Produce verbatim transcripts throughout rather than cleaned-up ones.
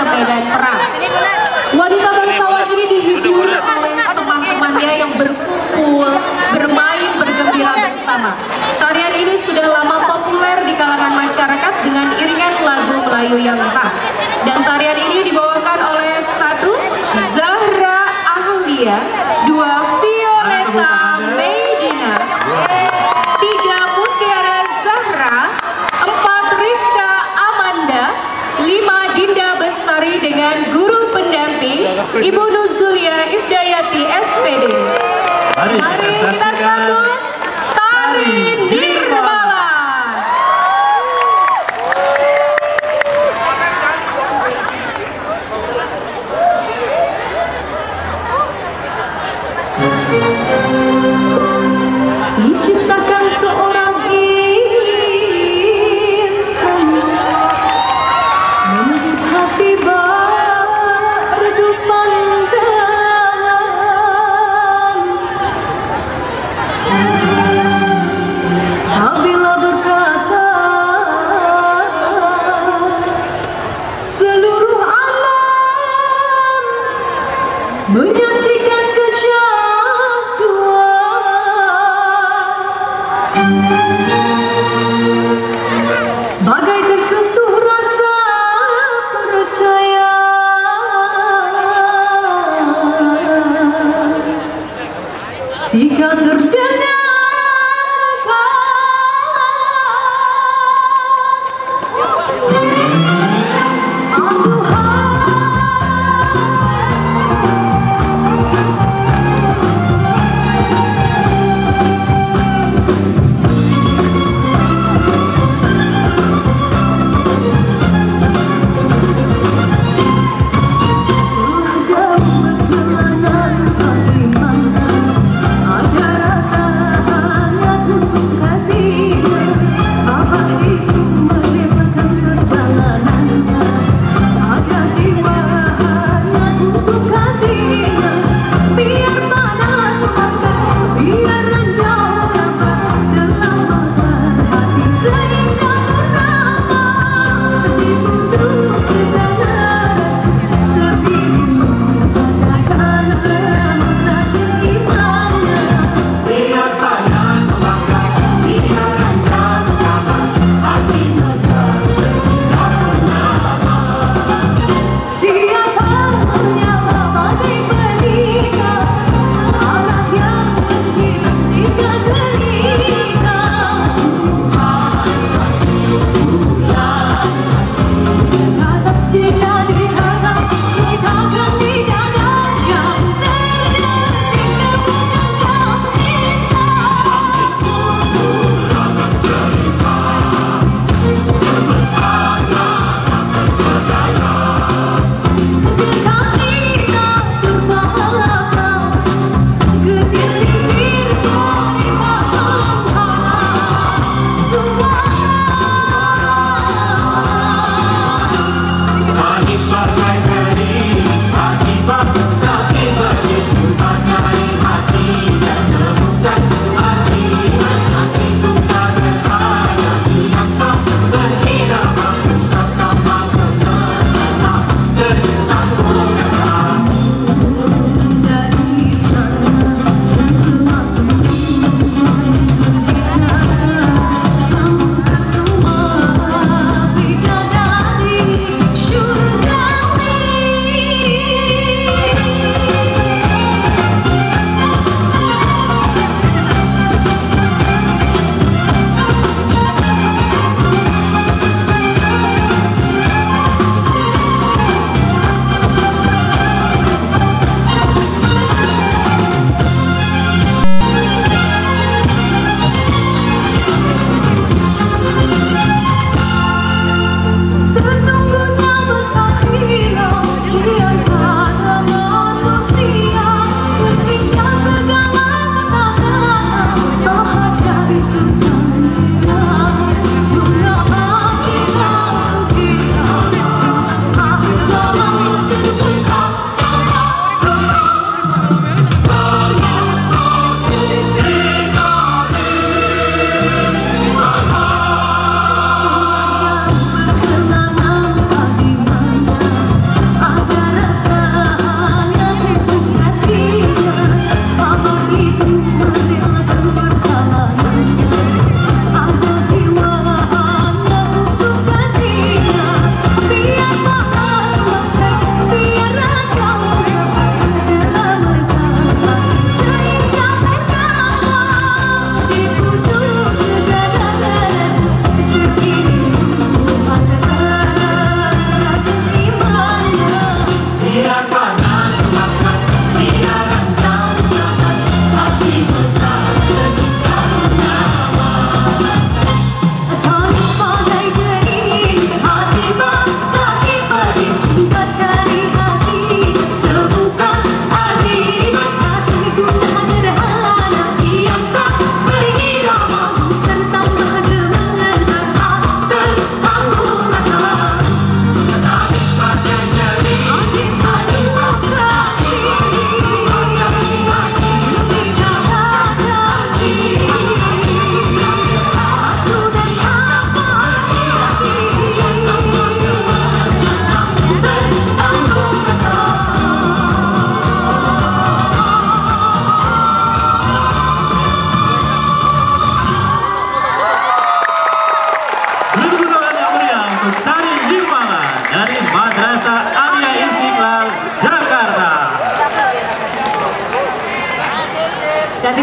medan perang. Wanita bangsawan ini dihibur oleh teman-temannya yang berkumpul, bermain, bergembira bersama. Tarian ini sudah lama populer di kalangan masyarakat dengan iringan lagu Melayu yang khas. Dan tarian ini dibawakan oleh satu, Zahra Ahlia, dua, Violeta Medina, tiga, Mutiara Zahra, empat, Rizka Amanda, lima, Dinda Bestari dengan guru pendamping Ibu Nuzulia Ifdayati S P D. Mari, Mari kita sambut Tari Nirmala. Diciptakan seorang insan menurut hati berdu pandangan. Apabila berkata seluruh alam menyaksikan kesyahduan, bagai tersentuh rasa percaya. Jika terdengar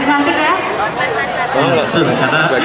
cantik ya. Oh, enggak, karena